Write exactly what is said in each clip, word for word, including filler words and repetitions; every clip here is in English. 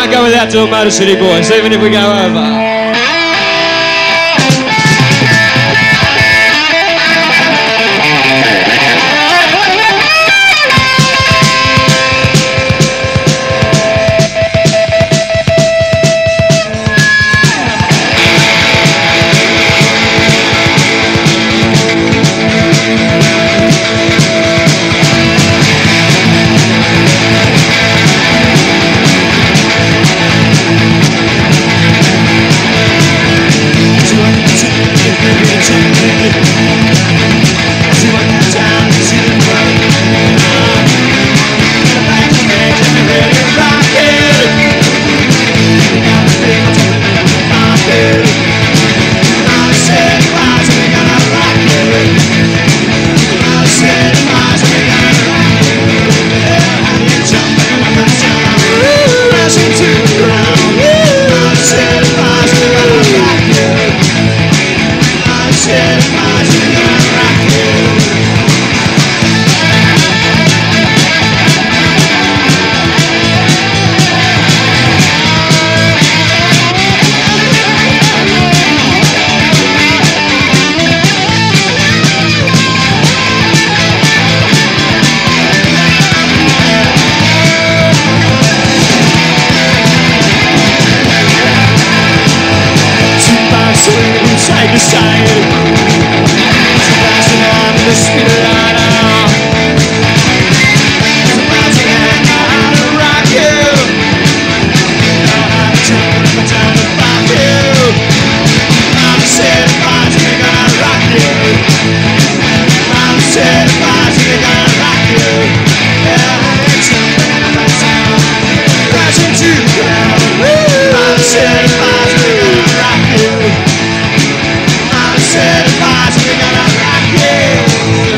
can't go without doing Motor City Boys, even if we go over. Side to side, so fast and on the speed of light out. So fast and I know how to rock you. Know how to jump when I'm trying to find you. I'm certified to be gonna rock you. I'm certified to be gonna rock you. Yeah, I'm jumping up and down, crashing to the ground. I'm certified to be gonna rock you. Certified, so we're gonna rock you.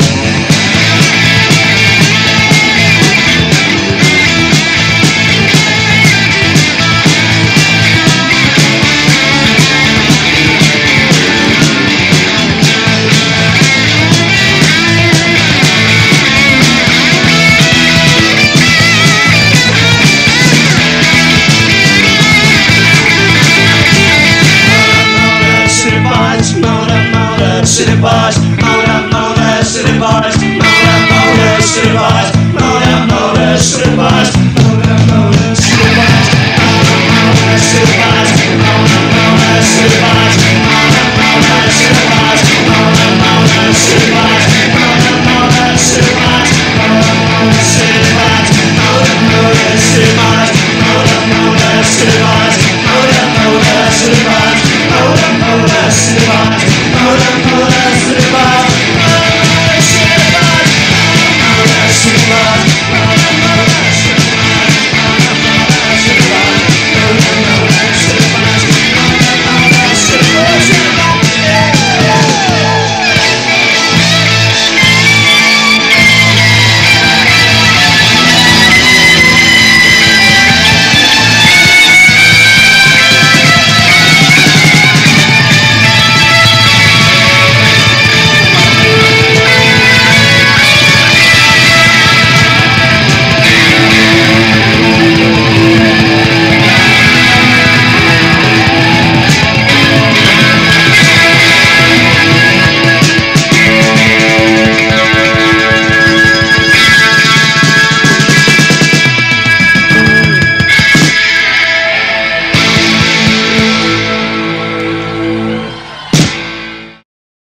City boys, motor, motor, city boys, motor, motor, city boys, motor, motor, city boys, motor, motor, city boys, motor, motor, city boys, motor, motor, city boys, motor, motor, city boys, motor, motor, city boys, motor, motor, city boys, motor, motor, city boys, motor, motor, city boys, motor, motor, city boys, motor, motor, city boys, motor, motor, city boys. Motor, motor, city boys, motor, city boys, motor, city boys.